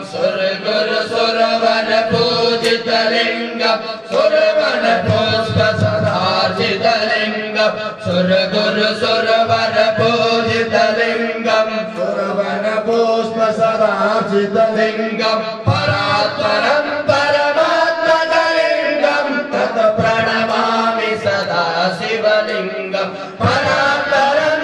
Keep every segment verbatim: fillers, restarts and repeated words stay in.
सुरगुरु सुरवन पूजितलिंगम सुरवन पुष्प सदार्चितलिंगम सुरगुरु सुरवन पूजितलिंगम सुरवन पुष्प सदार्चितलिंगम परात्परं परमात्मकलिंगम तत् प्रणमामि सदा शिवलिंगम परात्परं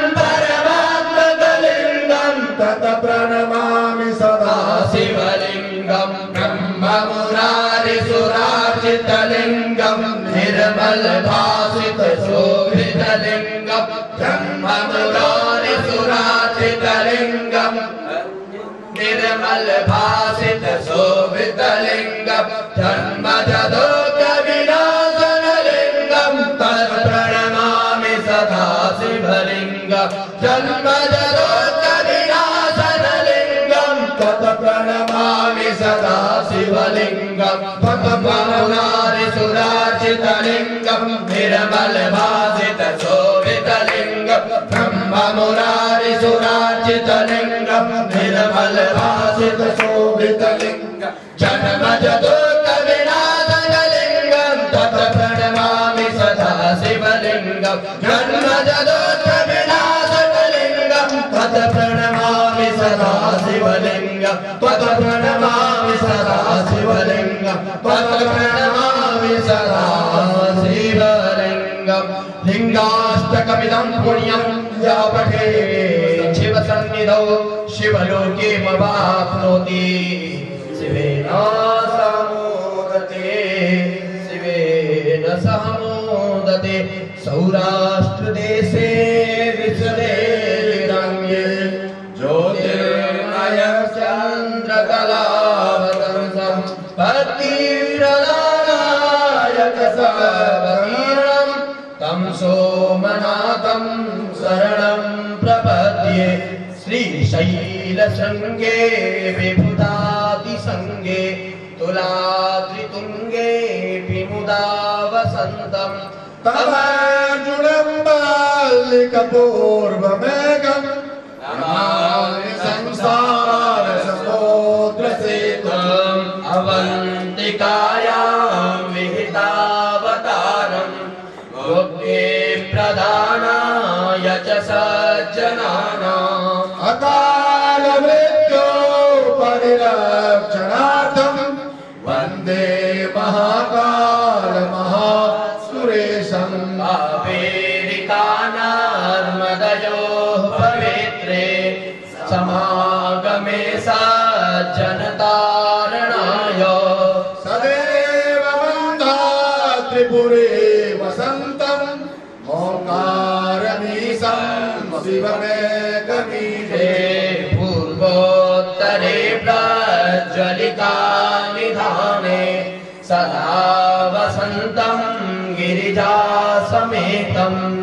परमात्मकलिंगम तत् प्रणमामि सदा शिवलिंगम ब्रह्म मुरारि सुरार्चितलिंगम निर्मल भासित शोभितलिंगम ब्रह्म मुरारि सुरार्चितलिंगम निर्मल भासित शोभितलिंगम जन्मजदोष विनाशनलिंगम तत् प्रणमामि सदा शिवलिंगम जन्मजदोष विनाशनलिंगम तत् प्रणमामि सदा शिवलिंगम पद्ममुरारि सुरार्चितलिंगम निर्मल भासित शोभितलिंगम ब्रह्म मुरारि सुरार्चितलिंगम निर्मल भासित शोभितलिंगम जन्मजदोष विनाशनलिंगम तत् प्रणमामि सदा शिवलिंगम जन्मजदोष विनाशनलिंगम तत् प्रणमामि सदा शिवलिंगम तत् प्रणमामि सदा शिवलिंगम तत् प्रणमामि सदा शिवलिंगम लिंगाष्टकमिदं पुण्यं या पठेत् शिवसन्निधौ शिवलोकीमवाप्नोति शिवेन सह मोदते शिवेन सह मोदते सौराष्ट्रदेशे विशदे रम्ये ज्योतिर्मयं चन्द्रकलावतंसं पतिव्रतानायकसवतीर्णं तं सोमनाथं शरणं प्रपद्ये श्रीशैलशृङ्गे विबुधादिसङ्गे तुलाद्रितुङ्गे विमुदा वसन्तं तवार्जुनं बालिकपूर्वमेघं नमामि संसारसमुद्रसेतुम् अवन्तिकायां विहितावतारं मुक्ति प्रदानाय च सज्जनानाम् अकाल मृत्यो परिरक्षणार्थं वन्दे महाकाल महासुरेशं कावेरिकानर्मदयोः पवित्रे समागमे सज्जनतारणाय सदैव मन्दात्रिपुरे वसन्तम् ओंकारमीशं शिवमेकमीशे पूर्वोत्तरे प्रज्वलिता निधाने सदा वसन्तं गिरिजासमेतं